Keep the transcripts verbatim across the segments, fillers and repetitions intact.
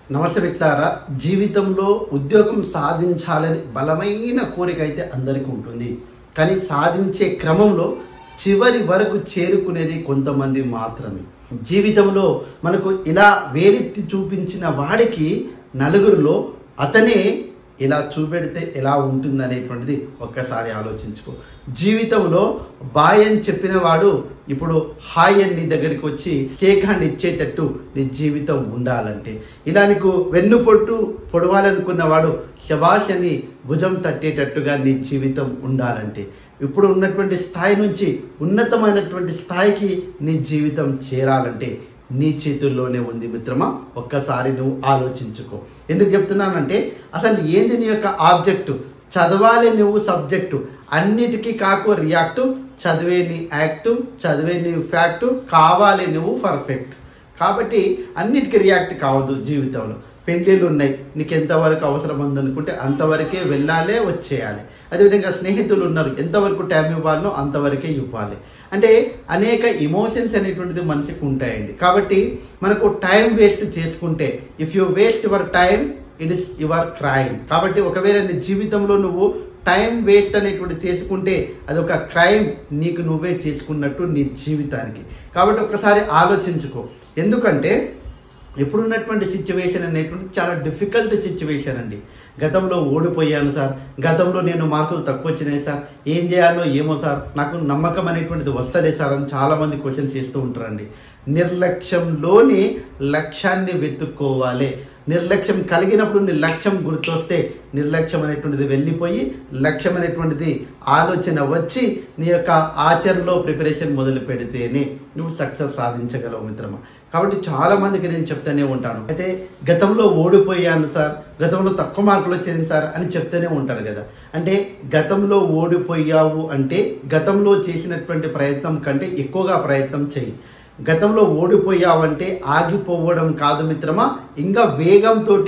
నమస్తే మిత్రులారా, జీవితంలో ఉద్యోగం సాధించాలని బలమైన కోరిక అయితే అందరికీ ఉంటుంది. కానీ సాధించే క్రమంలో చివరి వరకు చేరుకునేది కొంతమంది మాత్రమే. జీవితంలో మనకు ఇలా వేలెత్తి చూపించిన వాడికి నలుగురిలో అతనే ఇలా చూపెడితే ఎలా ఉంటుంది అనేటువంటిది ఒక్కసారి ఆలోచించుకో. జీవితంలో బాయ్ అని చెప్పిన వాడు ఇప్పుడు హాయ్ అని నీ దగ్గరికి వచ్చి షేక్ హ్యాండ్ ఇచ్చేటట్టు నీ జీవితం ఉండాలంటే, ఇలా నీకు వెన్ను పొట్టు పొడవాలనుకున్న వాడు శబాష్ అని భుజం తట్టేటట్టుగా నీ జీవితం ఉండాలంటే, ఇప్పుడు ఉన్నటువంటి స్థాయి నుంచి ఉన్నతమైనటువంటి స్థాయికి నీ జీవితం చేరాలంటే నీ చేతుల్లోనే ఉంది మిత్రమా. ఒక్కసారి నువ్వు ఆలోచించుకో. ఎందుకు చెప్తున్నానంటే, అసలు ఏంది నీ యొక్క ఆబ్జెక్టు? చదవాలి నువ్వు సబ్జెక్టు, అన్నిటికీ కాకు రియాక్టు, చదివే నీ యాక్టు, చదివే నీ ఫ్యాక్టు, కావాలి నువ్వు పర్ఫెక్ట్. కాబట్టి అన్నిటికీ రియాక్ట్ కావద్దు. జీవితంలో పెళ్ళిళ్ళు ఉన్నాయి, నీకు ఎంతవరకు అవసరం ఉందనుకుంటే అంతవరకే వెళ్ళాలే, వచ్చేయాలి. అదేవిధంగా స్నేహితులు ఉన్నారు, ఎంతవరకు టైం ఇవ్వాలనో అంతవరకే ఇవ్వాలి. అంటే అనేక ఇమోషన్స్ అనేటువంటిది మనిషికి ఉంటాయండి. కాబట్టి మనకు టైం వేస్ట్ చేసుకుంటే, if you waste your time it is your crime. కాబట్టి ఒకవేళ నీ జీవితంలో నువ్వు టైం వేస్ట్ అనేటువంటి చేసుకుంటే అది ఒక క్రైమ్, నీకు నువ్వే చేసుకున్నట్టు నీ జీవితానికి. కాబట్టి ఒకసారి ఆలోచించుకో. ఎందుకంటే ఇప్పుడున్నటువంటి సిచ్యువేషన్ అనేటువంటి చాలా డిఫికల్ట్ సిచ్యువేషన్ అండి. గతంలో ఓడిపోయాను సార్, గతంలో నేను మార్కులు తక్కువ వచ్చినాయి సార్, ఏం చేయాలో ఏమో సార్, నాకు నమ్మకం అనేటువంటిది వస్తలే సార్ అని చాలామంది క్వశ్చన్స్ చేస్తూ ఉంటారండి. నిర్లక్ష్యంలోని లక్ష్యాన్ని వెతుక్కోవాలి. నిర్లక్ష్యం కలిగినప్పుడు నీ లక్ష్యం గుర్తొస్తే నిర్లక్ష్యం అనేటువంటిది వెళ్ళిపోయి లక్ష్యం అనేటువంటిది ఆలోచన వచ్చి నీ యొక్క ఆచరణలో ప్రిపరేషన్ మొదలు పెడితేనే నువ్వు సక్సెస్ సాధించగలవు మిత్రమా. కాబట్టి చాలా మందికి నేను చెప్తూనే ఉంటాను, అయితే గతంలో ఓడిపోయాను సార్, గతంలో తక్కువ మార్కులు వచ్చాయి సార్ అని చెప్తూనే ఉంటారు కదా. అంటే గతంలో ఓడిపోయావు అంటే గతంలో చేసినటువంటి ప్రయత్నం కంటే ఎక్కువగా ప్రయత్నం చేయి. గతంలో ఓడిపోయావంటే ఆగిపోవడం కాదు మిత్రమా, ఇంకా వేగంతో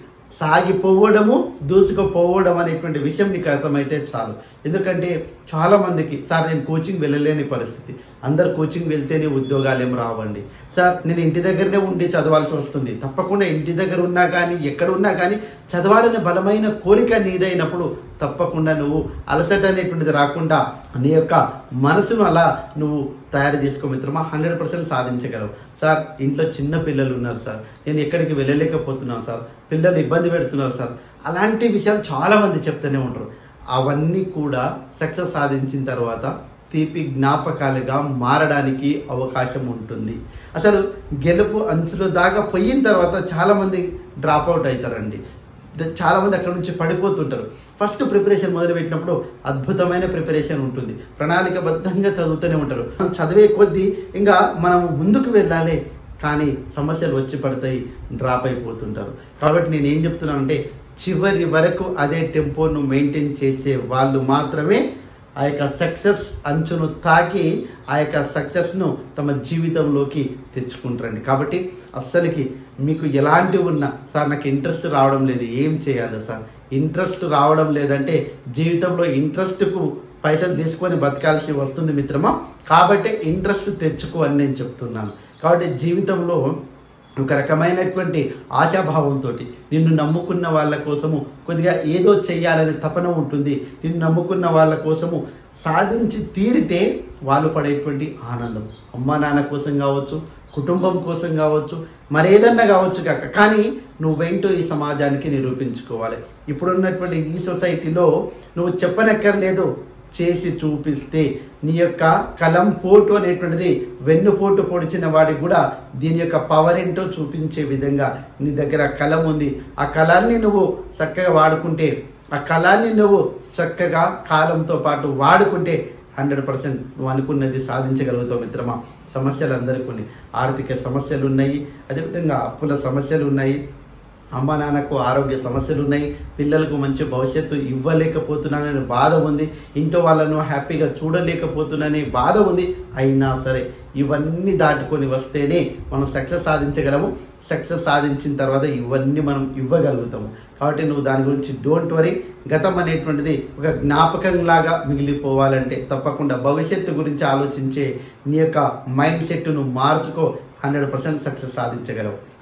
సాగిపోవడము, దూసుకుపోవడం అనేటువంటి విషయం నీకు అర్థమైతే చాలు. ఎందుకంటే చాలా మందికి సార్ నేను కోచింగ్ వెళ్ళలేని పరిస్థితి, అందరు కోచింగ్ వెళ్తేనే ఉద్యోగాలు ఏం రావండి సార్, నేను ఇంటి దగ్గరనే ఉండి చదవాల్సి వస్తుంది. తప్పకుండా ఇంటి దగ్గర ఉన్నా కానీ ఎక్కడ ఉన్నా కానీ చదవాలనే బలమైన కోరిక నీదైనప్పుడు తప్పకుండా నువ్వు అలసట అనేటువంటిది రాకుండా నీ యొక్క మనసును అలా నువ్వు తయారు చేసుకో మిత్రమా. Hundred percent సాధించగలవు. సార్ ఇంట్లో చిన్న పిల్లలు ఉన్నారు సార్, నేను ఎక్కడికి వెళ్ళలేకపోతున్నాను సార్, పిల్లలు ఇబ్బంది పెడుతున్నారు సార్, అలాంటి విషయాలు చాలా మంది చెప్తూనే ఉంటారు. అవన్నీ కూడా సక్సెస్ సాధించిన తర్వాత తీపి జ్ఞాపకాలుగా మారడానికి అవకాశం ఉంటుంది. అసలు గెలుపు అంచుల దాకా పోయిన తర్వాత చాలా మంది డ్రాప్ అవుట్ అవుతారండి. చాలా మంది అక్కడ నుంచి పడిపోతుంటారు. ఫస్ట్ ప్రిపరేషన్ మొదలు పెట్టినప్పుడు అద్భుతమైన ప్రిపరేషన్ ఉంటుంది, ప్రణాళికబద్ధంగా చదువుతూనే ఉంటారు. మనం చదివే కొద్దీ ఇంకా మనం ముందుకు వెళ్ళాలి, కానీ సమస్యలు వచ్చి పడతాయి, డ్రాప్ అయిపోతుంటారు. కాబట్టి నేను ఏం చెప్తున్నానంటే, చివరి వరకు అదే టెంపోను మెయింటైన్ చేసే వాళ్ళు మాత్రమే ఆ యొక్క సక్సెస్ అంచును తాకి ఆ యొక్క సక్సెస్ను తమ జీవితంలోకి తెచ్చుకుంటారండి. కాబట్టి అస్సలకి మీకు ఎలాంటి ఉన్నా సార్ నాకు ఇంట్రెస్ట్ రావడం లేదు, ఏం చేయాలి సార్, ఇంట్రెస్ట్ రావడం లేదంటే జీవితంలో ఇంట్రెస్ట్కు పైసలు తీసుకొని బతకాల్సి వస్తుంది మిత్రమా. కాబట్టి ఇంట్రెస్ట్ తెచ్చుకో అని నేను చెప్తున్నాను. కాబట్టి జీవితంలో ఒక రకమైనటువంటి ఆశాభావంతో నిన్ను నమ్ముకున్న వాళ్ళ కోసము కొద్దిగా ఏదో చెయ్యాలనే తపన ఉంటుంది. నిన్ను నమ్ముకున్న వాళ్ళ కోసము సాధించి తీరితే వాళ్ళు పడేటువంటి ఆనందం, అమ్మా నాన్న కోసం కావచ్చు, కుటుంబం కోసం కావచ్చు, మరేదన్నా కావచ్చు కాక, కానీ నువ్వేంటో ఈ సమాజానికి నిరూపించుకోవాలి. ఇప్పుడున్నటువంటి ఈ సొసైటీలో నువ్వు చెప్పనక్కర్లేదు, చేసి చూపిస్తే నీ యొక్క కలం పోటు అనేటువంటిది వెన్నుపోటు పొడిచిన వాడికి కూడా దీని యొక్క పవర్ ఏంటో చూపించే విధంగా నీ దగ్గర కలం ఉంది. ఆ కళాన్ని నువ్వు చక్కగా వాడుకుంటే, ఆ కళాన్ని నువ్వు చక్కగా కాలంతో పాటు వాడుకుంటే హండ్రెడ్ పర్సెంట్ నువ్వు అనుకున్నది సాధించగలుగుతావు మిత్రమా. సమస్యలు అందరికీ ఉన్నాయి, ఆర్థిక సమస్యలు ఉన్నాయి, అదేవిధంగా అప్పుల సమస్యలు ఉన్నాయి, అమ్మ నాన్నకు ఆరోగ్య సమస్యలు ఉన్నాయి, పిల్లలకు మంచి భవిష్యత్తు ఇవ్వలేకపోతున్నాననే బాధ ఉంది, ఇంట్లో వాళ్ళను హ్యాపీగా చూడలేకపోతున్నాననే బాధ ఉంది. అయినా సరే ఇవన్నీ దాటుకొని వస్తేనే మనం సక్సెస్ సాధించగలము. సక్సెస్ సాధించిన తర్వాత ఇవన్నీ మనం ఇవ్వగలుగుతాము. కాబట్టి నువ్వు దాని గురించి డోంట్ వరీ. గతం అనేటువంటిది ఒక జ్ఞాపకంలాగా మిగిలిపోవాలంటే తప్పకుండా భవిష్యత్తు గురించి ఆలోచించే నీ యొక్క మైండ్ సెట్ను మార్చుకో, హండ్రెడ్ పర్సెంట్ సక్సెస్ సాధించగలవు.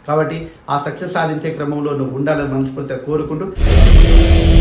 కాబట్టి ఆ సక్సెస్ సాధించే క్రమంలో నువ్వు ఉండాలని మనస్ఫూర్తిగా కోరుకుంటూ